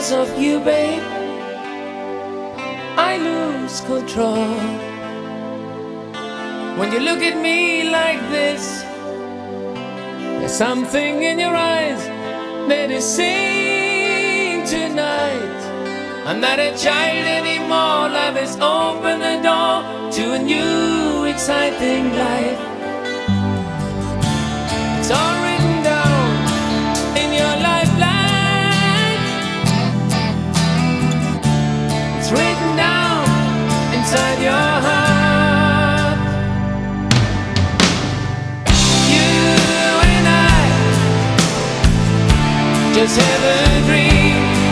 because of you, babe, I lose control. When you look at me like this, there's something in your eyes that is saying tonight, I'm not a child anymore. Love has opened the door to a new exciting life. It's all written down in your lifeline. It's written down inside your heart. You and I just have a dream.